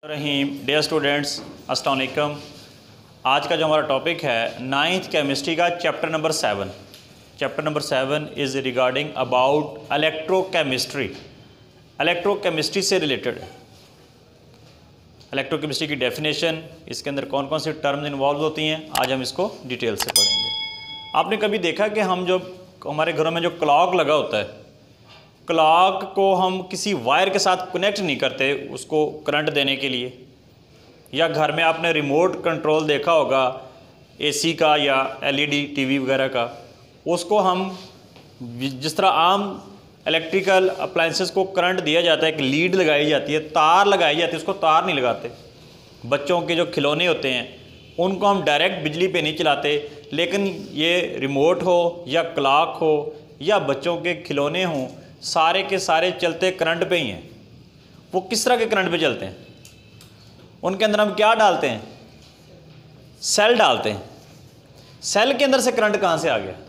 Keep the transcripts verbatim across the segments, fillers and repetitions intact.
रहीम dear students, अस्सलाम वालेकुम। आज का जो हमारा टॉपिक है नाइन्थ केमिस्ट्री का chapter number seven. Chapter number seven is regarding about electrochemistry. Electrochemistry से रिलेटेड इलेक्ट्रोकेमिस्ट्री की डेफिनेशन, इसके अंदर कौन कौन सी टर्म्स इन्वॉल्व होती हैं, आज हम इसको डिटेल से पढ़ेंगे। आपने कभी देखा कि हम जो हमारे घरों में जो क्लॉक लगा होता है, क्लॉक को हम किसी वायर के साथ कनेक्ट नहीं करते उसको करंट देने के लिए, या घर में आपने रिमोट कंट्रोल देखा होगा एसी का या एलईडी टीवी वगैरह का, उसको हम जिस तरह आम इलेक्ट्रिकल अप्लाइंसेस को करंट दिया जाता है, एक लीड लगाई जाती है, तार लगाई जाती है, उसको तार नहीं लगाते। बच्चों के जो खिलौने होते हैं उनको हम डायरेक्ट बिजली पे नहीं चलाते, लेकिन ये रिमोट हो या क्लॉक हो या बच्चों के खिलौने हों, सारे के सारे चलते करंट पे ही हैं। वो किस तरह के करंट पे चलते हैं? उनके अंदर हम क्या डालते हैं? सेल डालते हैं। सेल के अंदर से करंट कहाँ से आ गया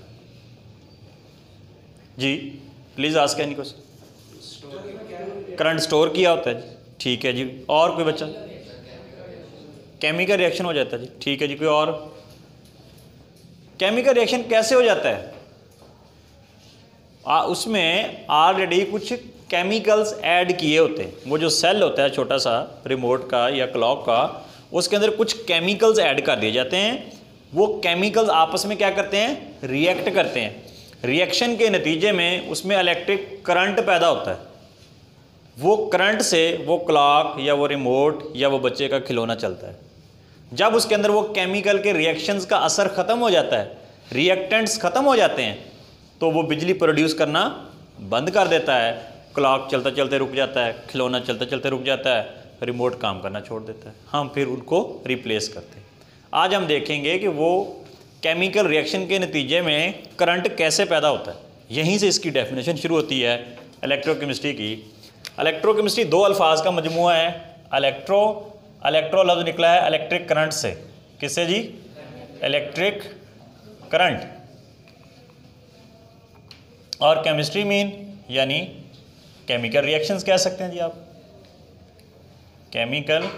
जी? Please ask any question. Current store किया होता है जी, ठीक है जी। और कोई बच्चा? केमिकल रिएक्शन हो जाता है जी, ठीक है जी। कोई और? केमिकल रिएक्शन कैसे हो जाता है? आ, उसमें ऑलरेडी कुछ केमिकल्स ऐड किए होते हैं। वो जो सेल होता है छोटा सा रिमोट का या क्लॉक का, उसके अंदर कुछ केमिकल्स ऐड कर दिए जाते हैं। वो केमिकल्स आपस में क्या करते हैं? रिएक्ट करते हैं। रिएक्शन के नतीजे में उसमें इलेक्ट्रिक करंट पैदा होता है। वो करंट से वो क्लॉक या वो रिमोट या वो बच्चे का खिलौना चलता है। जब उसके अंदर वो केमिकल के रिएक्शंस का असर ख़त्म हो जाता है, रिएक्टेंट्स ख़त्म हो जाते हैं, तो वो बिजली प्रोड्यूस करना बंद कर देता है। क्लॉक चलते चलते रुक जाता है, खिलौना चलते चलते रुक जाता है, रिमोट काम करना छोड़ देता है। हम फिर उनको रिप्लेस करते हैं। आज हम देखेंगे कि वो केमिकल रिएक्शन के नतीजे में करंट कैसे पैदा होता है। यहीं से इसकी डेफिनेशन शुरू होती है इलेक्ट्रोकेमिस्ट्री की। इलेक्ट्रोकेमिस्ट्री दो अल्फाज का मजमूआ है। इलेक्ट्रो इलेक्ट्रो लफ्ज़ निकला है इलेक्ट्रिक करंट से। किससे जी? Electric current. और केमिस्ट्री मीन यानी केमिकल रिएक्शंस कह सकते हैं जी आप, केमिकल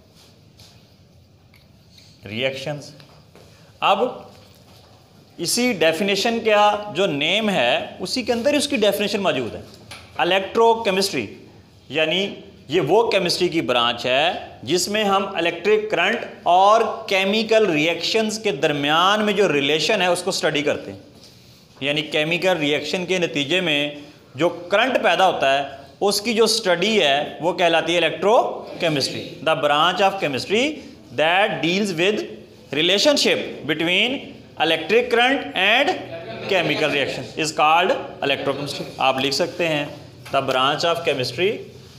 रिएक्शंस। अब इसी डेफिनेशन का जो नेम है उसी के अंदर ही उसकी डेफिनेशन मौजूद है। इलेक्ट्रोकेमिस्ट्री यानी ये वो केमिस्ट्री की ब्रांच है जिसमें हम इलेक्ट्रिक करंट और केमिकल रिएक्शंस के दरमियान में जो रिलेशन है उसको स्टडी करते हैं। यानी केमिकल रिएक्शन के नतीजे में जो करंट पैदा होता है उसकी जो स्टडी है वो कहलाती है electrochemistry. The branch of chemistry that deals with relationship between electric current and chemical reaction is called electrochemistry. आप लिख सकते हैं the branch of chemistry,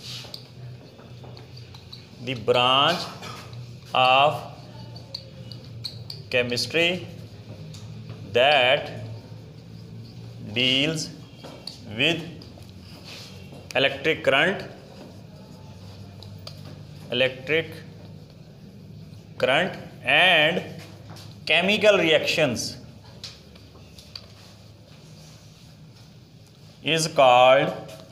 the branch of chemistry that deals with electric current electric current and chemical reactions is called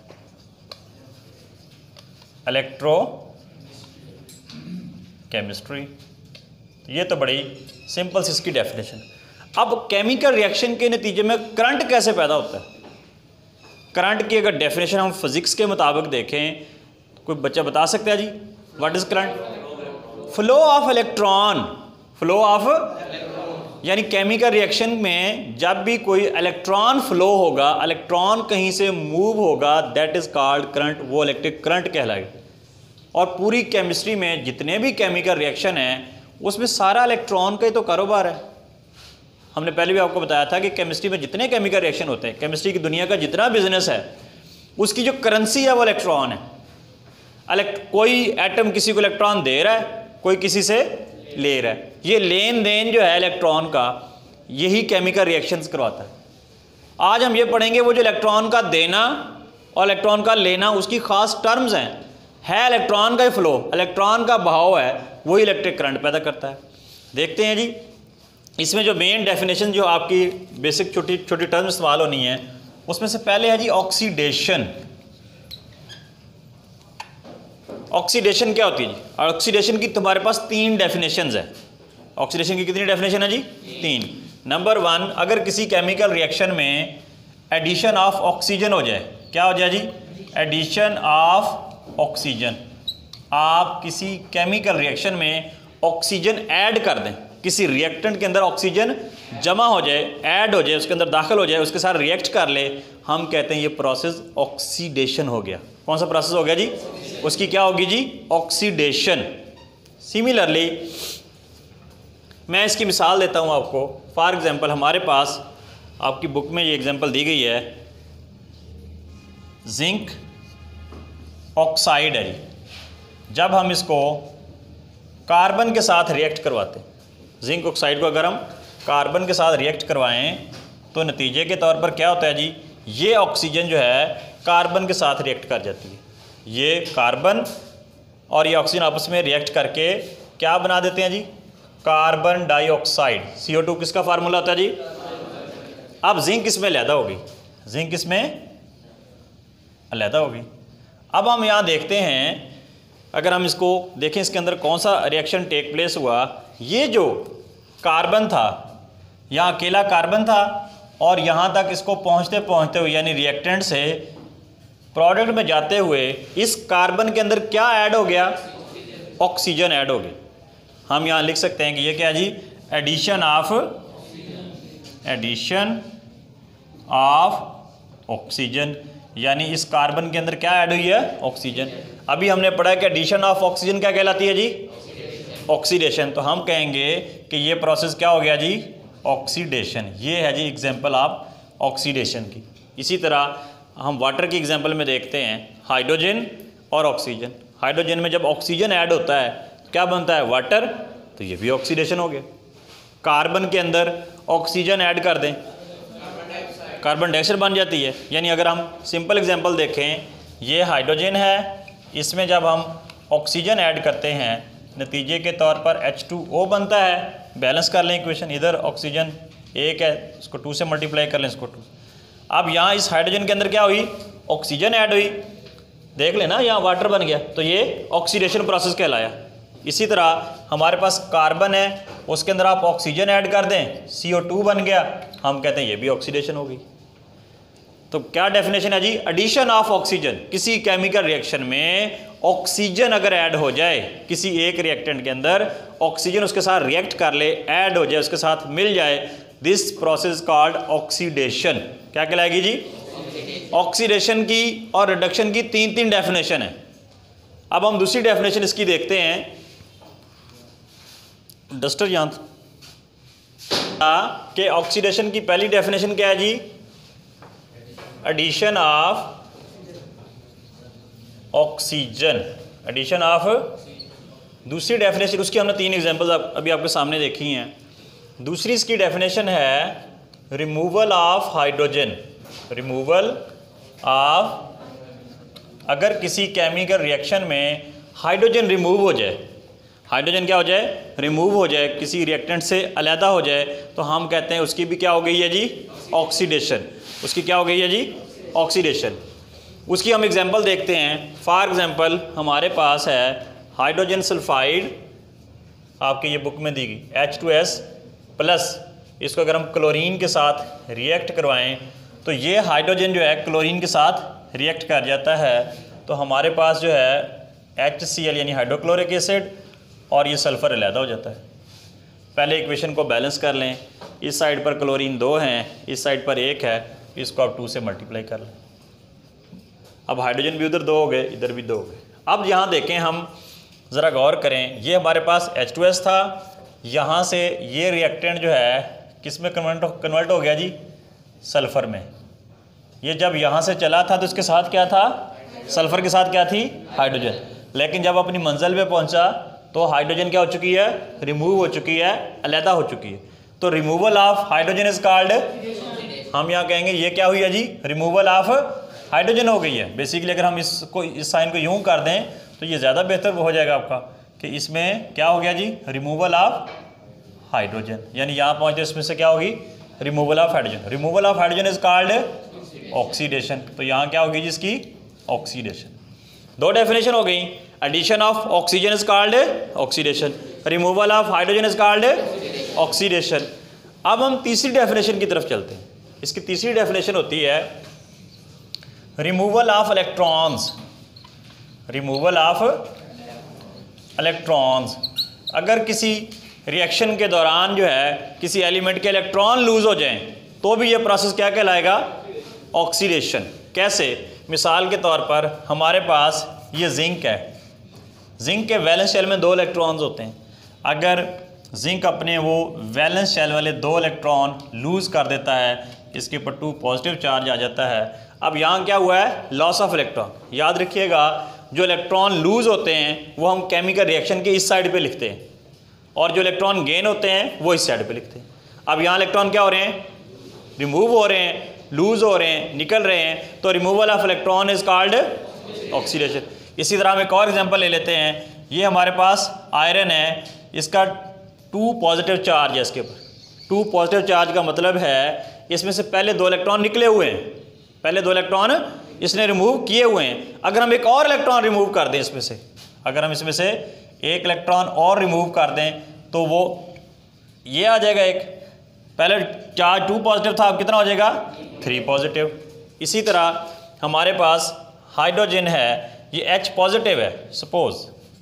electrochemistry। ये तो बड़ी simple सी इसकी definition. अब chemical reaction के नतीजे में करंट कैसे पैदा होता है? करंट की अगर डेफिनेशन हम फिजिक्स के मुताबिक देखें, कोई बच्चा बता सकता है जी what is current? Flow of electron. Flow of यानी केमिकल रिएक्शन में जब भी कोई इलेक्ट्रॉन फ्लो होगा, इलेक्ट्रॉन कहीं से मूव होगा, दैट इज़ कॉल्ड करंट। वो इलेक्ट्रिक करंट कहलाएगा। और पूरी केमिस्ट्री में जितने भी केमिकल रिएक्शन हैं उसमें सारा इलेक्ट्रॉन का ही तो कारोबार है। हमने पहले भी आपको बताया था कि केमिस्ट्री में जितने केमिकल रिएक्शन होते हैं, केमिस्ट्री की दुनिया का जितना बिजनेस है, उसकी जो करेंसी है वो इलेक्ट्रॉन है। इलेक्ट कोई एटम किसी को इलेक्ट्रॉन दे रहा है, कोई किसी से ले रहा है। ये लेन देन जो है इलेक्ट्रॉन का, यही केमिकल रिएक्शंस करवाता है। आज हम ये पढ़ेंगे वो जो इलेक्ट्रॉन का देना और इलेक्ट्रॉन का लेना, उसकी खास टर्म्स हैं। है इलेक्ट्रॉन का ही फ्लो, इलेक्ट्रॉन का बहाव है, वही इलेक्ट्रिक करंट पैदा करता है। देखते हैं जी इसमें जो मेन डेफिनेशन जो आपकी बेसिक छोटी छोटी टर्म इस्तेमाल होनी है, उसमें से पहले है जी ऑक्सीडेशन। ऑक्सीडेशन क्या होती है जी? ऑक्सीडेशन की तुम्हारे पास तीन डेफिनेशंस है। ऑक्सीडेशन की कितनी डेफिनेशन है जी? तीन। नंबर वन, अगर किसी केमिकल रिएक्शन में एडिशन ऑफ ऑक्सीजन हो जाए, क्या हो जाए जी? Addition of oxygen. आप किसी केमिकल रिएक्शन में ऑक्सीजन ऐड कर दें, किसी रिएक्टेंट के अंदर ऑक्सीजन जमा हो जाए, ऐड हो जाए, उसके अंदर दाखिल हो जाए, उसके साथ रिएक्ट कर ले, हम कहते हैं ये प्रोसेस ऑक्सीडेशन हो गया। कौन सा प्रोसेस हो गया जी? उसकी क्या होगी जी? ऑक्सीडेशन। सिमिलरली मैं इसकी मिसाल देता हूँ आपको। फॉर एग्जांपल हमारे पास आपकी बुक में ये एग्जांपल दी गई है, जिंक ऑक्साइड है जी। जब हम इसको कार्बन के साथ रिएक्ट करवाते हैं, जिंक ऑक्साइड को अगर हम कार्बन के साथ रिएक्ट करवाएं तो नतीजे के तौर पर क्या होता है जी? ये ऑक्सीजन जो है कार्बन के साथ रिएक्ट कर जाती है। ये कार्बन और ये ऑक्सीजन आपस में रिएक्ट करके क्या बना देते हैं जी? Carbon dioxide. C O two किसका फार्मूला होता है जी? अब जिंक इसमें अलहदा होगी, जिंक इसमें अलहदा होगी। अब हम यहाँ देखते हैं, अगर हम इसको देखें इसके अंदर कौन सा रिएक्शन टेक प्लेस हुआ। ये जो कार्बन था, यहाँ अकेला कार्बन था और यहाँ तक इसको पहुँचते पहुँचते हुए यानी रिएक्टेंट से प्रोडक्ट में जाते हुए इस कार्बन के अंदर क्या ऐड हो गया? ऑक्सीजन ऐड हो गया। हम यहाँ लिख सकते हैं कि ये क्या है जी? Addition of addition of oxygen, यानी इस कार्बन के अंदर क्या ऐड हुई है? ऑक्सीजन। अभी हमने पढ़ा कि एडिशन ऑफ ऑक्सीजन क्या कहलाती है जी? ऑक्सीडेशन। तो हम कहेंगे कि ये प्रोसेस क्या हो गया जी? ऑक्सीडेशन। ये है जी एग्जांपल ऑफ ऑक्सीडेशन की। इसी तरह हम वाटर की एग्जांपल में देखते हैं, हाइड्रोजन और ऑक्सीजन। हाइड्रोजन में जब ऑक्सीजन ऐड होता है तो क्या बनता है? वाटर। तो ये भी ऑक्सीडेशन हो गया। कार्बन के अंदर ऑक्सीजन ऐड कर दें, कार्बन डाइऑक्साइड बन जाती है। यानी अगर हम सिंपल एग्जांपल देखें, ये हाइड्रोजन है, इसमें जब हम ऑक्सीजन ऐड करते हैं नतीजे के तौर पर एच टू ओ बनता है। बैलेंस कर लें इक्वेशन, इधर ऑक्सीजन एक है, इसको टू से मल्टीप्लाई कर लें, इसको टू। अब यहाँ इस हाइड्रोजन के अंदर क्या हुई? ऑक्सीजन ऐड हुई। देख लेना, यहाँ वाटर बन गया, तो ये ऑक्सीडेशन प्रोसेस कहलाया। इसी तरह हमारे पास कार्बन है, उसके अंदर आप ऑक्सीजन ऐड कर दें, सी ओ टू बन गया, हम कहते हैं ये भी ऑक्सीडेशन हो गई। तो क्या डेफिनेशन है जी? Addition of oxygen. किसी केमिकल रिएक्शन में ऑक्सीजन अगर ऐड हो जाए, किसी एक रिएक्टेंट के अंदर ऑक्सीजन उसके साथ रिएक्ट कर ले, ऐड हो जाए, उसके साथ मिल जाए, दिस प्रोसेस कॉल्ड ऑक्सीडेशन। क्या कहलाएगी जी? ऑक्सीडेशन की और रिडक्शन की तीन तीन डेफिनेशन है। अब हम दूसरी डेफिनेशन इसकी देखते हैं। डस्टर यहाँ के ऑक्सीडेशन की पहली डेफिनेशन क्या है जी? Addition of oxygen, addition of. दूसरी डेफिनेशन, उसकी हमने तीन एग्जांपल्स अभी आपके सामने देखी हैं। दूसरी इसकी डेफिनेशन है removal of hydrogen. Removal of, अगर किसी केमिकल रिएक्शन में हाइड्रोजन रिमूव हो जाए, हाइड्रोजन क्या हो जाए? रिमूव हो जाए, किसी रिएक्टेंट से अलहदा हो जाए, तो हम कहते हैं उसकी भी क्या हो गई है जी? ऑक्सीडेशन। उसकी क्या हो गई है जी? ऑक्सीडेशन। उसकी हम एग्जांपल देखते हैं। फॉर एग्जांपल हमारे पास है हाइड्रोजन सल्फाइड, आपकी ये बुक में दी गई, एच टू एस प्लस। इसको अगर हम क्लोरीन के साथ रिएक्ट करवाएं तो ये हाइड्रोजन जो है क्लोरीन के साथ रिएक्ट कर जाता है, तो हमारे पास जो है एच सी एल यानी हाइड्रोक्लोरिक एसिड और ये सल्फ़र अलहदा हो जाता है। पहले इक्वेशन को बैलेंस कर लें, इस साइड पर क्लोरीन दो हैं, इस साइड पर एक है, इसको आप टू से मल्टीप्लाई कर लें। अब हाइड्रोजन भी उधर दो हो गए, इधर भी दो हो गए। अब यहाँ देखें, हम ज़रा गौर करें, ये हमारे पास एच टू एस था, यहाँ से ये रिएक्टेंट जो है किस में कन्वर्ट कन्वर्ट हो गया जी? सल्फ़र में। ये जब यहाँ से चला था तो इसके साथ क्या था? सल्फ़र के साथ क्या थी? हाइड्रोजन। लेकिन जब अपनी मंजिल पे पहुँचा तो हाइड्रोजन क्या हो चुकी है? रिमूव हो चुकी है, अलहदा हो चुकी है। तो removal of hydrogen is called, हम यहाँ कहेंगे ये क्या हुई है जी? रिमूवल ऑफ हाइड्रोजन हो गई है। बेसिकली अगर हम इसको इस साइन को यूँ कर दें तो ये ज़्यादा बेहतर हो जाएगा आपका, कि इसमें क्या हो गया जी? Removal of hydrogen. यानी यहाँ पहुँचते इसमें से क्या होगी? Removal of hydrogen. Removal of hydrogen is called oxidation. तो यहाँ क्या होगी जी इसकी? ऑक्सीडेशन। दो डेफिनेशन हो गई, addition of oxygen is called oxidation, removal of hydrogen is called oxidation. अब हम तीसरी डेफिनेशन की तरफ चलते हैं। इसकी तीसरी डेफिनेशन होती है removal of electrons, removal of electrons. अगर किसी रिएक्शन के दौरान जो है किसी एलिमेंट के इलेक्ट्रॉन लूज हो जाएं तो भी ये प्रोसेस क्या कहलाएगा, ऑक्सीडेशन। कैसे? मिसाल के तौर पर हमारे पास ये जिंक है, जिंक के वैलेंस शेल में दो इलेक्ट्रॉन्स होते हैं। अगर जिंक अपने वो वैलेंस शेल वाले दो इलेक्ट्रॉन लूज़ कर देता है, इसके ऊपर टू पॉजिटिव चार्ज आ जाता है। अब यहाँ क्या हुआ है, लॉस ऑफ इलेक्ट्रॉन। याद रखिएगा जो इलेक्ट्रॉन लूज़ होते हैं वो हम केमिकल रिएक्शन के इस साइड पे लिखते हैं, और जो इलेक्ट्रॉन गेन होते हैं वो इस साइड पे लिखते हैं। अब यहाँ इलेक्ट्रॉन क्या हो रहे हैं, रिमूव हो रहे हैं, लूज़ हो रहे हैं, निकल रहे हैं, तो removal of electron is called oxidation. इसी तरह हम एक और एग्जांपल ले लेते हैं। ये हमारे पास आयरन है, इसका टू पॉजिटिव चार्ज है इसके ऊपर। टू पॉजिटिव चार्ज का मतलब है इसमें से पहले दो इलेक्ट्रॉन निकले हुए हैं, पहले दो इलेक्ट्रॉन इसने रिमूव किए हुए हैं। अगर हम एक और इलेक्ट्रॉन रिमूव कर दें इसमें से, अगर हम इसमें से एक इलेक्ट्रॉन और रिमूव कर दें तो वो ये आ जाएगा एक, पहले चार्ज टू पॉजिटिव था, अब कितना हो जाएगा, थ्री पॉजिटिव। इसी तरह हमारे पास हाइड्रोजन है, ये एच पॉजिटिव है सपोज।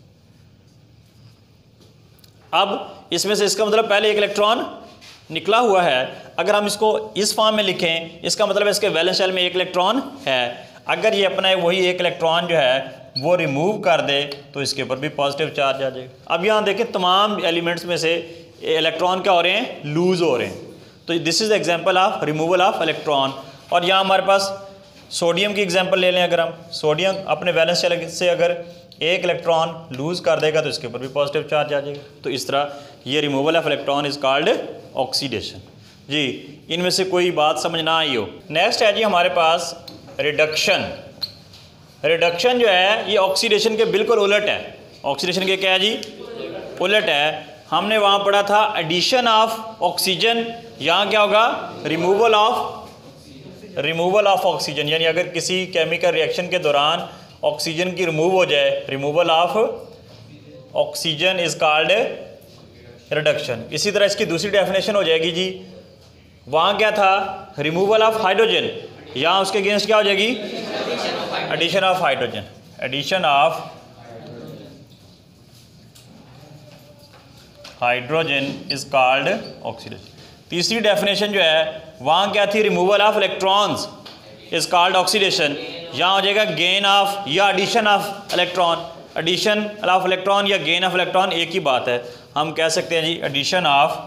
अब इसमें से इसका मतलब पहले एक इलेक्ट्रॉन निकला हुआ है। अगर हम इसको इस फॉर्म में लिखें, इसका मतलब है इसके वैलेंस शेल में एक इलेक्ट्रॉन है। अगर ये अपना वही एक इलेक्ट्रॉन जो है वो रिमूव कर दे तो इसके ऊपर भी पॉजिटिव चार्ज आ जाएगा। अब यहाँ देखें तमाम एलिमेंट्स में से इलेक्ट्रॉन क्या हो रहे हैं, लूज हो रहे हैं। तो this is example of removal of electron. और यहाँ हमारे पास सोडियम की एग्जांपल ले लें। अगर हम सोडियम अपने वैलेंस शेल से अगर एक इलेक्ट्रॉन लूज कर देगा तो इसके ऊपर भी पॉजिटिव चार्ज आ जाएगा। तो इस तरह ये removal of electron is called oxidation. जी, इनमें से कोई बात समझ ना आई हो। नेक्स्ट है जी हमारे पास रिडक्शन। रिडक्शन जो है ये ऑक्सीडेशन के बिल्कुल उलट है। ऑक्सीडेशन के क्या है जी, उलट है। हमने वहाँ पढ़ा था एडिशन ऑफ ऑक्सीजन, यहाँ क्या होगा, removal of removal of oxygen. यानी अगर किसी केमिकल रिएक्शन के दौरान ऑक्सीजन की रिमूव हो जाए, removal of oxygen is called reduction. इसी तरह इसकी दूसरी डेफिनेशन हो जाएगी जी, वहाँ क्या था, रिमूवल ऑफ हाइड्रोजन, यहाँ उसके अगेंस्ट क्या हो जाएगी, addition of hydrogen. Addition of hydrogen is called oxidation. तीसरी डेफिनेशन जो है वहाँ क्या थी, removal of electrons is called oxidation, यहाँ हो जाएगा गेन ऑफ या addition of electron. Addition of electron या गेन ऑफ इलेक्ट्रॉन एक ही बात है। हम कह सकते हैं जी addition of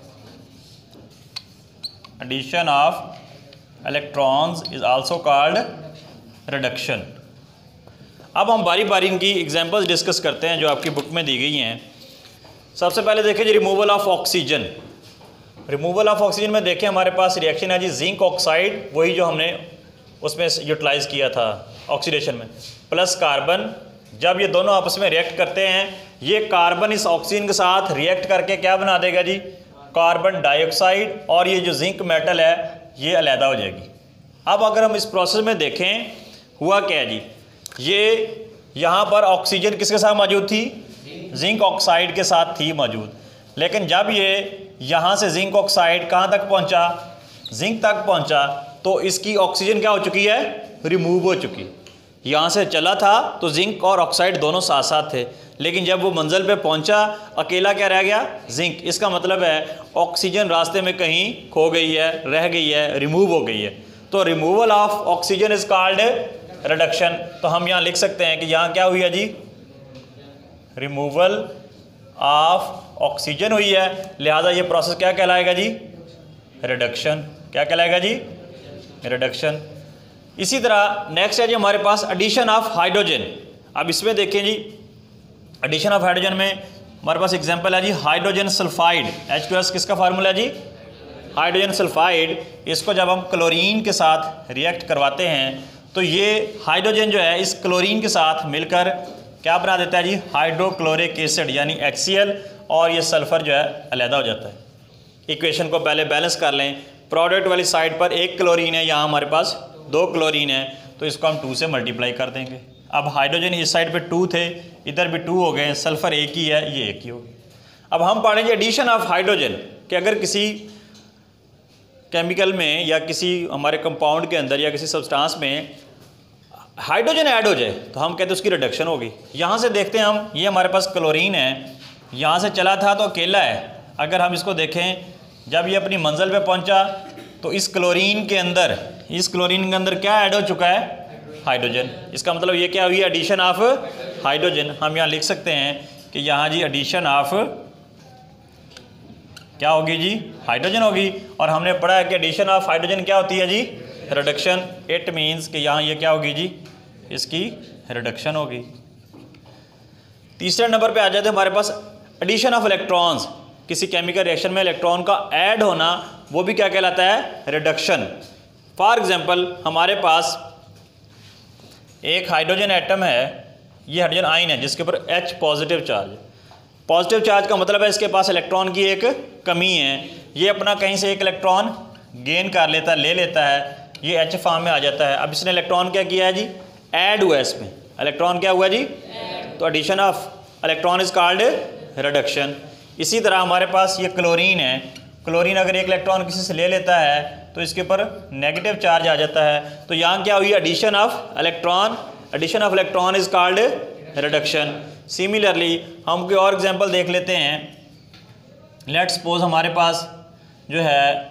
addition of electrons is also called reduction. अब हम बारी बारी इनकी एग्जांपल्स डिस्कस करते हैं जो आपकी बुक में दी गई हैं। सबसे पहले देखें जी removal of oxygen. Removal of oxygen में देखें हमारे पास रिएक्शन है जी जिंक ऑक्साइड, वही जो हमने उसमें यूटिलाइज़ किया था ऑक्सीडेशन में, प्लस कार्बन। जब ये दोनों आपस में रिएक्ट करते हैं, ये कार्बन इस ऑक्सीजन के साथ रिएक्ट करके क्या बना देगा जी, कार्बन डाइऑक्साइड, और ये जो जिंक मेटल है ये अलहदा हो जाएगी। अब अगर हम इस प्रोसेस में देखें हुआ क्या है जी, ये यहाँ पर ऑक्सीजन किसके साथ मौजूद थी, जिंक ऑक्साइड के साथ थी मौजूद। लेकिन जब ये यहाँ से जिंक ऑक्साइड कहाँ तक पहुँचा, जिंक तक पहुँचा, तो इसकी ऑक्सीजन क्या हो चुकी है, रिमूव हो चुकी। यहाँ से चला था तो जिंक और ऑक्साइड दोनों साथ साथ थे, लेकिन जब वो मंजिल पे पहुँचा अकेला क्या रह गया, जिंक। इसका मतलब है ऑक्सीजन रास्ते में कहीं खो गई है, रह गई है, रिमूव हो गई है। तो removal of oxygen is called reduction. तो हम यहाँ लिख सकते हैं कि यहाँ क्या हुई है जी, रिमूवल ऑफ ऑक्सीजन हुई है, लिहाजा ये प्रोसेस क्या कहलाएगा जी, रिडक्शन। क्या कहलाएगा जी, रिडक्शन। इसी तरह नेक्स्ट है जी हमारे पास एडिशन ऑफ हाइड्रोजन। अब इसमें देखें जी, एडिशन ऑफ हाइड्रोजन में हमारे पास एग्जांपल है जी hydrogen sulphide. H two S किसका फार्मूला है जी, हाइड्रोजन सल्फाइड। इसको जब हम क्लोरीन के साथ रिएक्ट करवाते हैं तो ये हाइड्रोजन जो है इस क्लोरीन के साथ मिलकर क्या बना देता है जी, हाइड्रोक्लोरिक एसिड यानी एच सी एल, और ये सल्फ़र जो है अलहदा हो जाता है। इक्वेशन को पहले बैलेंस कर लें। प्रोडक्ट वाली साइड पर एक क्लोरीन है, यहाँ हमारे पास दो क्लोरीन है, तो इसको हम टू से मल्टीप्लाई कर देंगे। अब हाइड्रोजन इस साइड पे टू थे, इधर भी टू हो गए, सल्फर एक ही है, ये एक ही होगी। अब हम पढ़ेंगे एडिशन ऑफ हाइड्रोजन कि अगर किसी केमिकल में या किसी हमारे कंपाउंड के अंदर या किसी सब्सटेंस में हाइड्रोजन ऐड हो जाए तो हम कहते हैं उसकी रिडक्शन होगी। यहाँ से देखते हैं हम, ये हमारे पास क्लोरीन है, यहाँ से चला था तो अकेला है। अगर हम इसको देखें, जब ये अपनी मंजिल पे पहुँचा तो इस क्लोरीन के अंदर इस क्लोरीन के अंदर क्या ऐड हो चुका है? हाइड्रोजन। इसका मतलब ये क्या हुई? Addition of hydrogen. हम यहाँ लिख सकते हैं कि यहाँ जी एडिशन ऑफ क्या होगी जी? हाइड्रोजन होगी। और हमने पढ़ा है कि एडिशन ऑफ हाइड्रोजन क्या होती है जी? रिडक्शन। इट मीन्स कि यहाँ ये क्या होगी जी? इसकी रिडक्शन होगी। तीसरे नंबर पे आ जाते हैं हमारे पास एडिशन ऑफ इलेक्ट्रॉन्स। किसी केमिकल रिएक्शन में इलेक्ट्रॉन का ऐड होना, वो भी क्या कहलाता है? रिडक्शन। फॉर एग्जांपल हमारे पास एक हाइड्रोजन एटम है, ये हाइड्रोजन आयन है जिसके ऊपर H पॉजिटिव चार्ज है। पॉजिटिव चार्ज का मतलब है इसके पास इलेक्ट्रॉन की एक कमी है, ये अपना कहीं से एक इलेक्ट्रॉन गेन कर लेता है, ले लेता है, ये H फॉर्म में आ जाता है। अब इसने इलेक्ट्रॉन क्या किया है जी? ऐड हुआ है इसमें। इलेक्ट्रॉन क्या हुआ जी? तो addition of electron is called reduction. इसी तरह हमारे पास ये क्लोरीन है, क्लोरीन अगर एक इलेक्ट्रॉन किसी से ले लेता है तो इसके ऊपर नेगेटिव चार्ज आ जाता है, तो यहाँ क्या हुई? Addition of electron. Addition of electron is called reduction. Similarly हम कोई और एग्जांपल देख लेते हैं। लेट्स सपोज हमारे पास जो है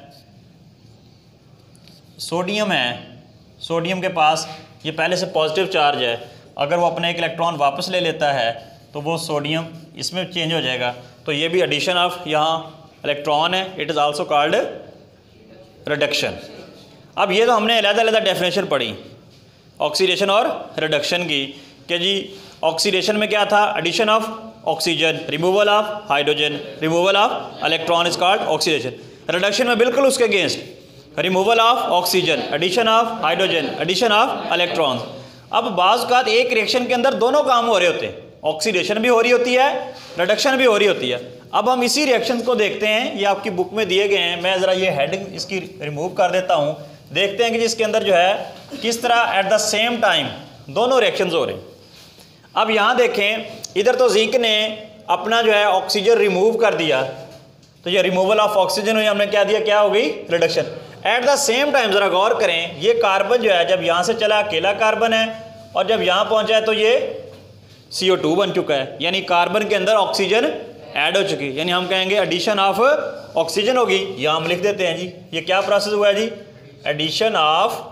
सोडियम है, सोडियम के पास ये पहले से पॉजिटिव चार्ज है, अगर वो अपना एक इलेक्ट्रॉन वापस ले लेता है तो वो सोडियम इसमें चेंज हो जाएगा, तो ये भी एडिशन ऑफ यहाँ इलेक्ट्रॉन है, it is also called reduction. अब ये तो हमने अलग-अलग डेफिनेशन पढ़ी ऑक्सीडेशन और रिडक्शन की कि जी ऑक्सीडेशन में क्या था? Addition of oxygen, removal of hydrogen, removal of electron is called oxidation. Reduction में बिल्कुल उसके against, removal of oxygen, addition of hydrogen, addition of electrons. अब बाज़ औक़ात एक रिएक्शन के अंदर दोनों काम हो रहे होते हैं, ऑक्सीडेशन भी हो रही होती है, रिडक्शन भी हो रही होती है। अब हम इसी रिएक्शन को देखते हैं, ये आपकी बुक में दिए गए हैं, मैं ज़रा ये हेडिंग इसकी रिमूव कर देता हूँ। देखते हैं कि जिसके अंदर जो है किस तरह एट द सेम टाइम दोनों रिएक्शंस हो रहे हैं। अब यहाँ देखें, इधर तो जिंक ने अपना जो है ऑक्सीजन रिमूव कर दिया, तो ये रिमूवल ऑफ ऑक्सीजन हुई, हमने क्या दिया? क्या हो गई? Reduction. At the same time ज़रा गौर करें, ये कार्बन जो है जब यहाँ से चला अकेला कार्बन है और जब यहाँ पहुँचा है तो ये सी ओ टू बन चुका है, यानी कार्बन के अंदर ऑक्सीजन ऐड हो चुकी है, यानी हम कहेंगे एडिशन ऑफ ऑक्सीजन होगी। यहाँ हम लिख देते हैं जी, ये क्या प्रोसेस हुआ है जी? Addition of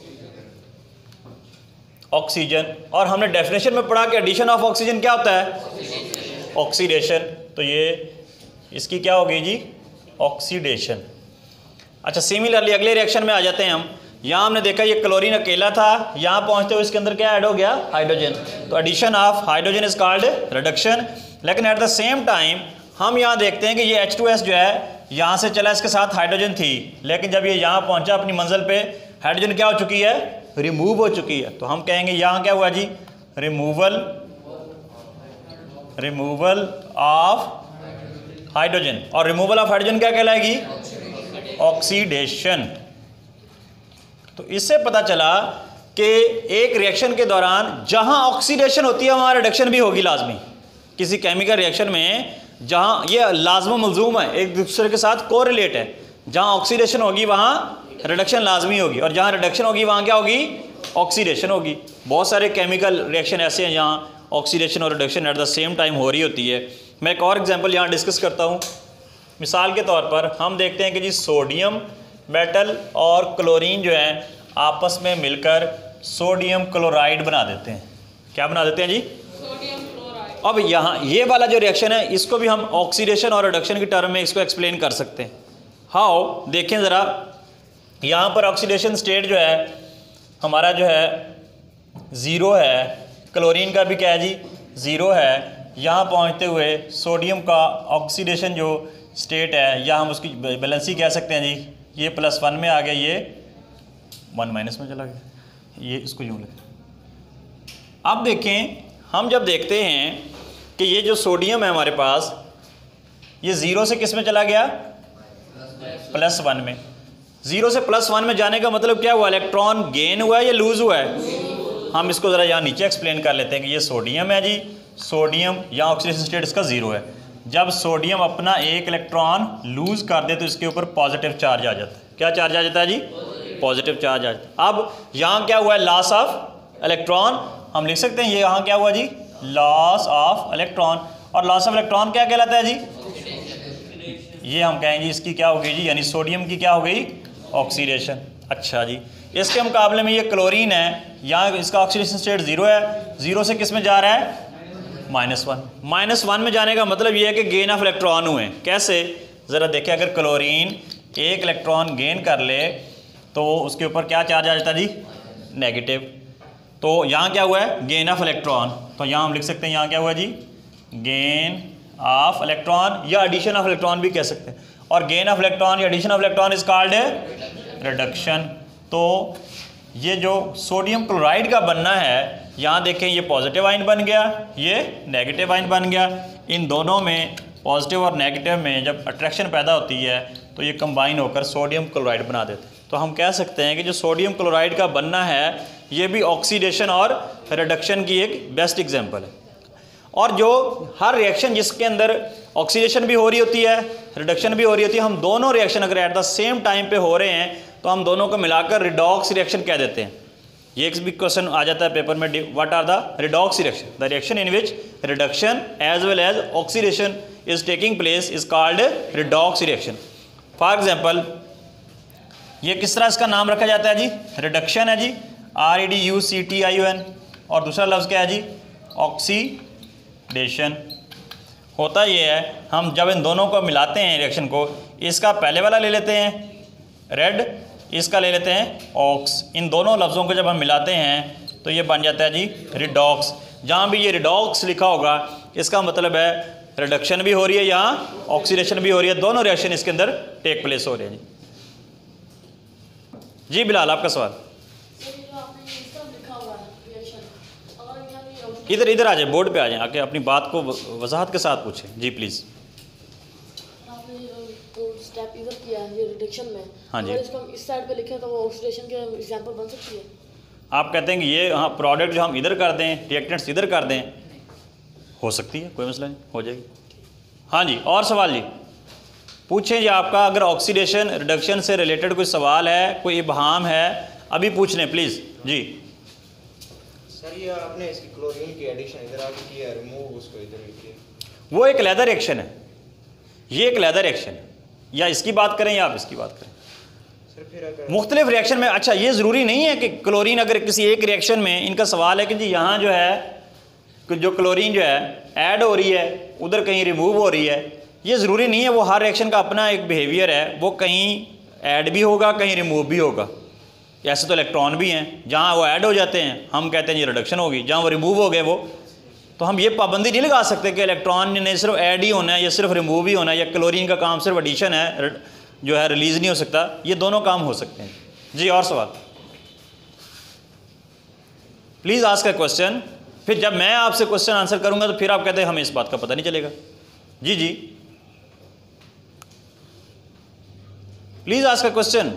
oxygen. और हमने डेफिनेशन में पढ़ा कि एडिशन ऑफ ऑक्सीजन क्या होता है? ऑक्सीडेशन। तो ये इसकी क्या होगी जी? ऑक्सीडेशन। अच्छा, सिमिलरली अगले रिएक्शन में आ जाते हैं हम। यहाँ हमने देखा ये क्लोरीन अकेला था, यहाँ पहुँचते हुए इसके अंदर क्या ऐड हो गया? हाइड्रोजन। तो addition of hydrogen is called reduction. लेकिन एट द सेम टाइम हम यहाँ देखते हैं कि ये एच टू एस जो है यहाँ से चला, इसके साथ हाइड्रोजन थी, लेकिन जब ये यहाँ पहुँचा अपनी मंजिल पे, हाइड्रोजन क्या हो चुकी है? रिमूव हो चुकी है। तो हम कहेंगे यहाँ क्या हुआ जी? Removal removal of hydrogen. और रिमूवल ऑफ हाइड्रोजन क्या कहलाएगी? ऑक्सीडेशन। तो इससे पता चला कि एक रिएक्शन के दौरान जहां ऑक्सीडेशन होती है वहां रिडक्शन भी होगी लाजमी। किसी केमिकल रिएक्शन में जहां ये लाजम मलजूम है, एक दूसरे के साथ कोरिलेट है, जहां ऑक्सीडेशन होगी वहां रिडक्शन लाजमी होगी, और जहां रिडक्शन होगी वहां क्या होगी? ऑक्सीडेशन होगी। बहुत सारे केमिकल रिएक्शन ऐसे हैं जहाँ ऑक्सीडेशन और reduction at the same time हो रही होती है। मैं एक और एग्जांपल यहाँ डिस्कस करता हूँ। मिसाल के तौर पर हम देखते हैं कि जी सोडियम मेटल और क्लोरीन जो है आपस में मिलकर सोडियम क्लोराइड बना देते हैं। क्या बना देते हैं जी? Sodium chloride. अब यहाँ ये वाला जो रिएक्शन है इसको भी हम ऑक्सीडेशन और रिडक्शन की टर्म में इसको एक्सप्लेन कर सकते हैं। हाउ? देखें ज़रा, यहाँ पर ऑक्सीडेशन स्टेट जो है हमारा जो है ज़ीरो है, क्लोरीन का भी क्या है जी? ज़ीरो है। यहाँ पहुँचते हुए सोडियम का ऑक्सीडेशन जो स्टेट है, या हम उसकी बैलेंसी कह सकते हैं जी, ये प्लस वन में आ गया, ये वन माइनस में चला गया, ये इसको यूँ लें। अब देखें, हम जब देखते हैं कि ये जो सोडियम है हमारे पास, ये ज़ीरो से किस में चला गया? प्लस वन में। ज़ीरो से प्लस वन में जाने का मतलब क्या हुआ? इलेक्ट्रॉन गेन हुआ है या लूज़ हुआ है? हम इसको ज़रा यहाँ नीचे एक्सप्लेन कर लेते हैं कि ये सोडियम है जी, सोडियम यहाँ ऑक्सीडेशन स्टेट इसका ज़ीरो है। जब सोडियम अपना एक इलेक्ट्रॉन लूज़ कर दे तो इसके ऊपर पॉजिटिव चार्ज आ जाता है। क्या चार्ज आ जाता है जी? पॉजिटिव चार्ज आ जाता है। अब यहाँ क्या हुआ है? Loss of electron. हम लिख सकते हैं ये यहाँ क्या हुआ जी? Loss of electron. और लॉस ऑफ इलेक्ट्रॉन क्या कहलाता है जी? ये हम कहेंगे इसकी क्या हो गई जी, यानी सोडियम की क्या हो गई? ऑक्सीडेशन। अच्छा जी, इसके मुकाबले में ये क्लोरीन है, यहाँ इसका ऑक्सीडेशन स्टेट ज़ीरो है, ज़ीरो से किस में जा रहा है? Minus one. माइनस वन में जाने का मतलब ये है कि गेन ऑफ इलेक्ट्रॉन हुए। कैसे? ज़रा देखें, अगर क्लोरीन एक इलेक्ट्रॉन गेन कर ले तो उसके ऊपर क्या चार्ज आ जाता है जी? नेगेटिव। तो यहाँ क्या हुआ है? Gain of electron. तो यहाँ हम लिख सकते हैं यहाँ क्या हुआ जी? गेन ऑफ इलेक्ट्रॉन या एडिशन ऑफ इलेक्ट्रॉन भी कह सकते हैं। और गेन ऑफ इलेक्ट्रॉन या addition of electron is called reduction. तो ये जो सोडियम क्लोराइड का बनना है, यहाँ देखें ये पॉजिटिव आयन बन गया, ये नेगेटिव आयन बन गया। इन दोनों में पॉजिटिव और नेगेटिव में जब अट्रैक्शन पैदा होती है तो ये कंबाइन होकर सोडियम क्लोराइड बना देते हैं। तो हम कह सकते हैं कि जो सोडियम क्लोराइड का बनना है ये भी ऑक्सीडेशन और रिडक्शन की एक बेस्ट एग्जांपल है। और जो हर रिएक्शन जिसके अंदर ऑक्सीडेशन भी हो रही होती है, रिडक्शन भी हो रही होती है, हम दोनों रिएक्शन अगर एट द सेम टाइम पे हो रहे हैं तो हम दोनों को मिलाकर रिडॉक्स रिएक्शन कह देते हैं। ये एक भी क्वेश्चन आ जाता है पेपर में, what are the redox reaction? The reaction in which reduction as well as oxidation is taking place is called redox reaction. For example, ये किस तरह इसका नाम रखा जाता है जी? रिडक्शन है जी, R E D U C T I O N. और दूसरा लफ्ज़ क्या है जी? ऑक्सीडेशन। होता ये है, हम जब इन दोनों को मिलाते हैं रिएक्शन को, इसका पहले वाला ले लेते हैं रेड, इसका ले लेते हैं ऑक्स। इन दोनों लफ्ज़ों को जब हम मिलाते हैं तो ये बन जाता है जी रिडॉक्स। जहाँ भी ये रिडॉक्स लिखा होगा इसका मतलब है रिडक्शन भी हो रही है, यहाँ ऑक्सीडेशन भी हो रही है, दोनों रिएक्शन इसके अंदर टेक प्लेस हो रहे हैं जी। जी बिलाल, आपका सवाल। इधर इधर आ जाए, बोर्ड पे आ जाए, आके अपनी बात को वजाहत के साथ पूछें जी प्लीज़। स्टेप इधर किया है ये रिडक्शन में, हाँ जी, अगर इसको इस साइड पे लिखें तो वो ऑक्सीडेशन के एग्जांपल बन सकती है। आप कहते हैं कि ये हाँ प्रोडक्ट जो हम इधर कर दें, रिएक्टेंट्स इधर कर दें, हो सकती है, कोई मसला नहीं, हो जाएगी। हाँ जी, और सवाल जी पूछें जी। आपका अगर ऑक्सीडेशन रिडक्शन से रिलेटेड कोई सवाल है, कोई इबहाम है, अभी पूछ लें प्लीज़ जी। सर ये आपने इसकी क्लोरीन की एडिशन इधर आके किया, रिमूव उसको इधर किया, वो एक लेदर रिएक्शन है, ये एक लेदर रिएक्शन है। या इसकी बात करें या आप इसकी बात करें, सर फिर अगर मुख्तलिफ रिएक्शन में। अच्छा, ये ज़रूरी नहीं है कि क्लोरीन अगर किसी एक रिएक्शन में, इनका सवाल है कि जी यहाँ जो है कि जो क्लोरीन जो है ऐड हो रही है, उधर कहीं रिमूव हो रही है, ये ज़रूरी नहीं है। वो हर रिएक्शन का अपना एक बिहेवियर है, वो कहीं ऐड भी होगा, कहीं रिमूव भी होगा। ऐसे तो इलेक्ट्रॉन भी हैं, जहाँ वो ऐड हो जाते हैं हम कहते हैं ये रिडक्शन होगी, जहाँ वो रिमूव हो गए वो, तो हम ये पाबंदी नहीं लगा सकते कि इलेक्ट्रॉन ने सिर्फ ऐड ही होना है या सिर्फ रिमूव ही होना है, या क्लोरीन का काम सिर्फ एडिशन है जो है रिलीज़ नहीं हो सकता। ये दोनों काम हो सकते हैं जी। और सवाल प्लीज़ आस्क अ क्वेश्चन। फिर जब मैं आपसे क्वेश्चन आंसर करूंगा तो फिर आप कहते हैं हमें इस बात का पता नहीं चलेगा। जी जी प्लीज़ आस्क अ क्वेश्चन।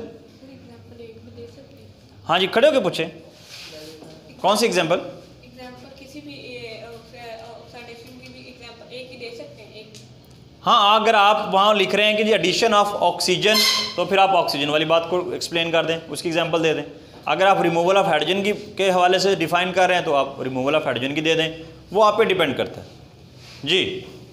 हाँ जी, खड़े होके पूछें, कौन सी एग्जाम्पल? हाँ, अगर आप वहाँ लिख रहे हैं कि जी एडिशन ऑफ ऑक्सीजन, तो फिर आप ऑक्सीजन वाली बात को एक्सप्लेन कर दें, उसकी एग्जांपल दे दें। अगर आप रिमूवल ऑफ हाइड्रोजन की के हवाले से डिफाइन कर रहे हैं तो आप रिमूवल ऑफ हाइड्रोजन की दे दें, वो आप पे डिपेंड करता है जी।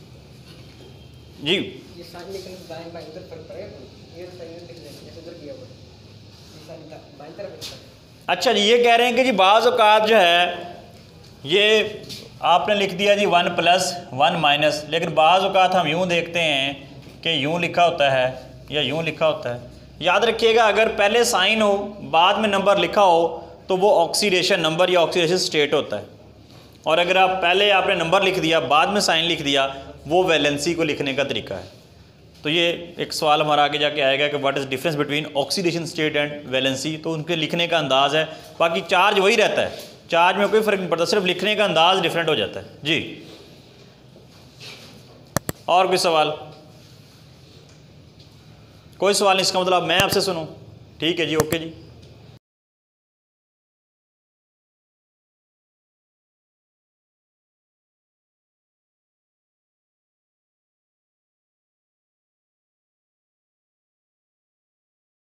जी ये साइन लिखने से दाएं बाएं उधर फर्क पड़ेगा, ये साइन लिख लें जैसे उधर किया हुआ है, ये साइन बाएं तरफ लिखना है। अच्छा जी, ये कह रहे हैं कि जी बाज़ औक़ात जो है ये आपने लिख दिया जी वन प्लस वन माइनस, लेकिन बाज़ औक़ात हम यूँ देखते हैं कि यूँ लिखा होता है या यूँ लिखा होता है। याद रखिएगा, अगर पहले साइन हो बाद में नंबर लिखा हो तो वो ऑक्सीडेशन नंबर या ऑक्सीडेशन स्टेट होता है, और अगर आप पहले आपने नंबर लिख दिया बाद में साइन लिख दिया, वो वैलेंसी को लिखने का तरीका है। तो ये एक सवाल हमारा आगे जाके आएगा कि what is difference between oxidation state and valency. तो उनके लिखने का अंदाज़ है, बाकी चार्ज वही रहता है, चार्ज में कोई फ़र्क नहीं पड़ता, सिर्फ लिखने का अंदाज़ डिफरेंट हो जाता है जी। और कोई सवाल? कोई सवाल नहीं, इसका मतलब मैं आपसे सुनूं? ठीक है जी, ओके जी।